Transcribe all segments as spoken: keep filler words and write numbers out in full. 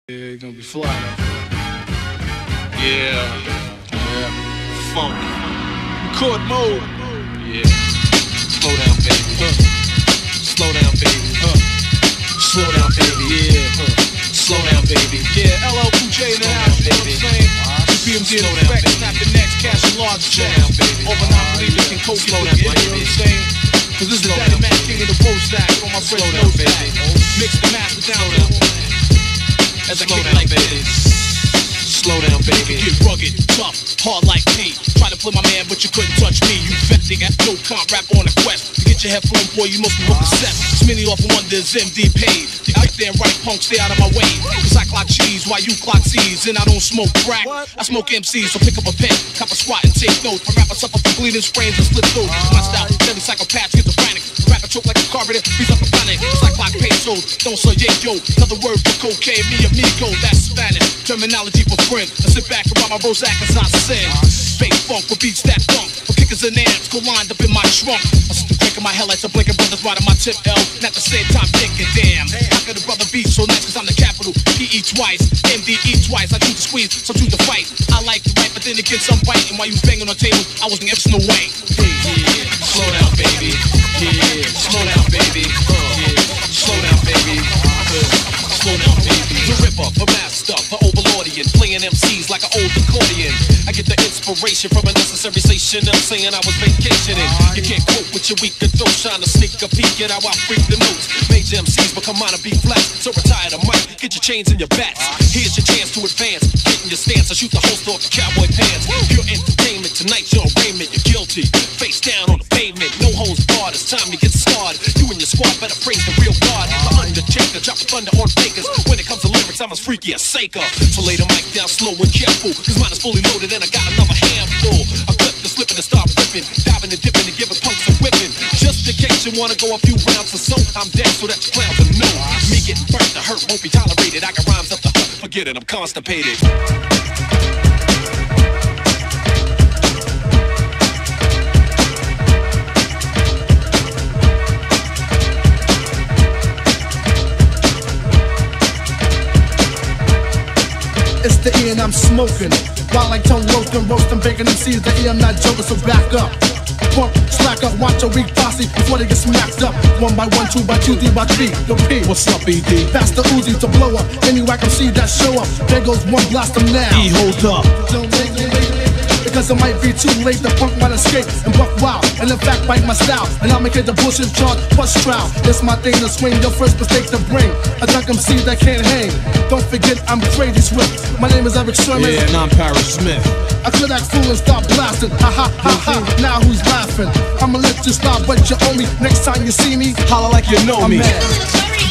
Yeah, you're gonna be fly now. Yeah, Yeah. funk, Record mode. yeah. Slow down, baby. Huh. Slow down, baby. Huh. Slow down, baby. Yeah. Huh. Slow down, baby. Yeah, L L Cool J in the Slow house, down, you know what I'm baby. saying? two P M D in Slow down, effect, baby. snap the next, cash a large Slow check. down, baby. Over non-believers can coach Slow it, down, you know what baby. I'm saying? Cause this is Slow Daddy down, Mac, baby. king of the road stack, on my Slow friend down, Nose baby. Stack. Mix the master down Slow down, low. As I Slow kick it down, like baby. this. Slow down, baby. Get rugged, tough, hard like me. Try to play my man, but you couldn't touch me. You vetting at no comp rap on a quest. To get your headphone, boy, you must be hooked to set. Many off wonders, M D paid. You out there and right punk, stay out of my way. Cause I clock cheese while you clock C's. And I don't smoke crack. I smoke M Cs, so pick up a pen, cop a squat and take notes. My rapper suffer from bleeding sprains and slip through. My style, deadly psychopath, schizophrenic. Rapper choke like a carburetor, freeze up a panic. It's like clock pesos, don't say yeah, yo. Another word for cocaine, me amigo, that's Spanish. Terminology for friends. I sit back and rob my Prozac as I sin. Fake funk with beats that funk. For kickers and amps, go lined up in my trunk. I sit the crank in my headlights, I'm blinking brothers right on my tip L. And at the same time thinking, damn, how could a brother be so nice? Cause I'm the capital, P E twice, M D E twice. I choose to squeeze, some choose to fight. I like to write, but then again some biting. While you was banging on the table, I was an F Snow White. Yeah, yeah. Slow down, baby. Yeah, slow down, baby. Uh, yeah, slow down, baby. Uh, slow down, baby. The ripper, the master, the overlordian, playing M Cs like an old accordion. I get the inspiration from a necessary station. I'm saying I was vacationing. You can't cope with your weaker throat, trying to sneak a peek at how I freak the notes. Major M Cs become minor B flat, so retire the mic. Get your chains and your bats. Here's your chance to advance. Get in your stance. I shoot the host off the cowboy pants. Pure entertainment tonight, your arraignment. You're guilty. Face down on the pavement. No holds barred. It's time to get started. You and your squad better praise the real God. The Undertaker, drop thunder on fakers. When it comes to lyrics, I'm as freaky as Saker. So lay the mic down slow and careful, cause mine is fully loaded and I got another handful. I clip the slipping and start ripping, diving and dipping and giving punks a whipping. Just in case you wanna go a few rounds or so, I'm dead so that you clowns will know. Me getting burnt, the hurt won't be tolerated. I got rhymes up the hook, forget it, I'm constipated. It's the E and I'm smoking. While like tongue roasting, roasting, bacon and seeds. The E I'm not joking, so back up. Punk, slack up, watch a weak posse before they get smacked up. One by one, two by two, three by three. Yo P, What's up, E D? pass the Uzi to blow up. Any whack M C that show up. There goes one, blast them now. E, hold up. Don't make me wait, because it might be too late. The punk might escape and buck wild, and in fact bite my style. And I'll make it the bullshit charge plus trial. It's my thing to swing, your first mistake to bring a drunk M C that can't hang. Don't forget I'm crazy swift. My name is Eric Sherman. Yeah, and I'm Paris Smith. I could act fool and start blasting. Ha ha ha ha. Now who's laughing? I'ma let you stop, but you owe me. Next time you see me, Holla like you know I'm me. mad.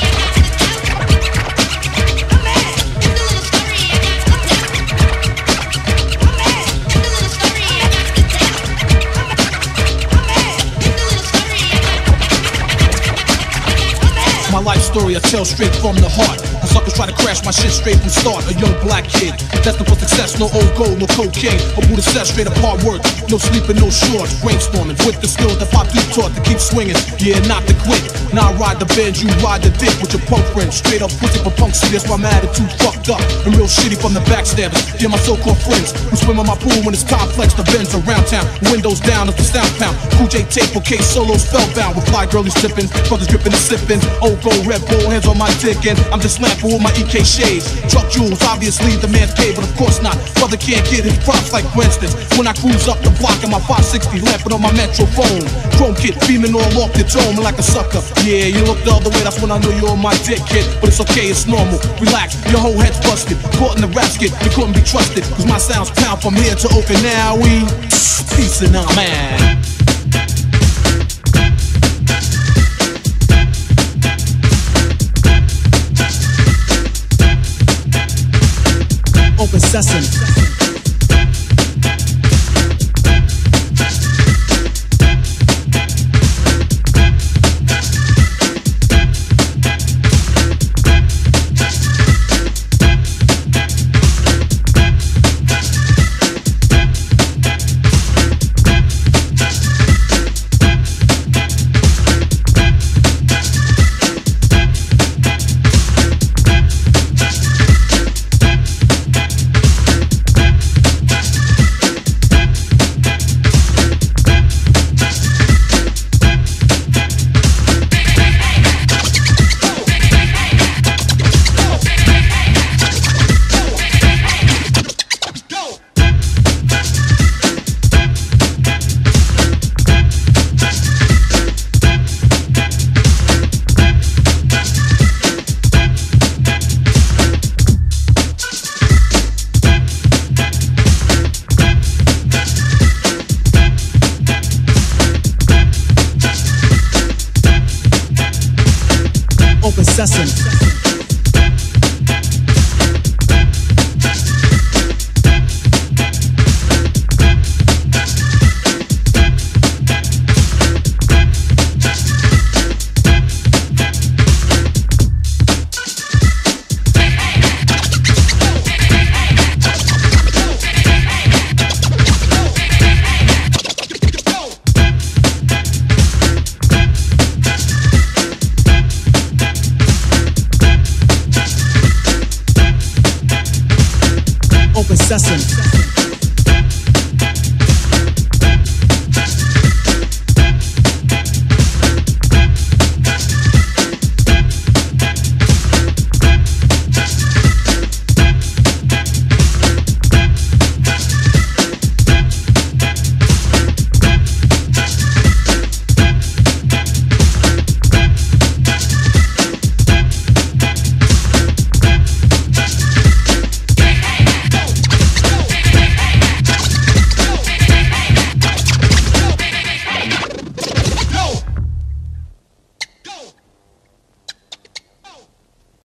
My life story I tell straight from the heart. The suckers try to crash my shit straight from start. A young black kid, destined for success. No old gold, no cocaine. A Buddha set straight up hard work. No sleeping, no shorts. Brainstorming with the skills that Pop Duke taught to keep swinging. Yeah, not to quit. Now I ride the Benz, you ride the dick with your punk friends. Straight up pussy for punk. See, that's why my attitude fucked up and real shitty from the backstabbers. Yeah, my so-called friends who swim in my pool when it's time flex. The Benz around town, windows down as the sound pound. Cool J tape, okay, solos spellbound with fly girlies tipping, brothers dripping and sipping. Old gold, red bull, hands on my dick, and I'm just snapping with my E K shades. Truck jewels, obviously the man's paid, but of course not. Brother can't get his props like for instance when I cruise up the block in my five sixty, lamping on my metro phone. Chrome kid, beaming all off your dome like a sucker. Yeah, you look the other way, that's when I know you're on my dick, kid. But it's okay, it's normal. Relax, your whole head's busted. Caught in the rap skit, you couldn't be trusted. Cause my sound's pound from here to open now. We peace and I'm man. Open sesame. possessing.